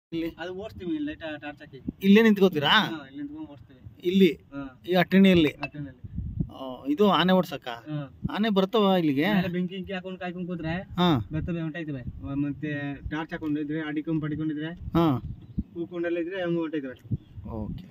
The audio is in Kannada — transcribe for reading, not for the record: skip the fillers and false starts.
ಇಲ್ಲಿ ಅದು ಓಡಿಸ್ತೀವಿ ಲೈಟ್ ಟಾರ್ಚ್ ಹಾಕಿ ಇಲ್ಲೇ ನಿಂತ್ಕೋತೀರಾ? ಇಲ್ಲಿ ನಿಂತ್ಕೊಂಡು ಓಡಿಸ್ತೀವಿ ಇಲ್ಲಿ ಈ ಅಟ್ಟಣಿಯಲ್ಲಿ. ಅಟ್ಟೆನಲ್ಲಿ ಇದು ಆನೆ ಓಡ್ಸಕ್ಕ ಆನೆ ಬರ್ತಾವ ಇಲ್ಲಿಗೆ? ಬೆಂಕಿ ಗಿಂಕಿ ಹಾಕೊಂಡು ಕಾಯ್ಕೊಂಡು ಕೂತ್ರೆ ಬರ್ತವೆ, ಹೊಂಟಾಯ್ತವೆ. ಮತ್ತೆ ಟಾರ್ಚ್ ಹಾಕೊಂಡಿದ್ರೆ ಅಡಿಕೊಂಡ್ ಪಡಿಕೊಂಡಿದ್ರೆ ಕೂಕೊಂಡೆಲ್ಲ ಇದ್ರೆ ಹೊಂಟಾಯ್ತವೆ. ಓಕೆ.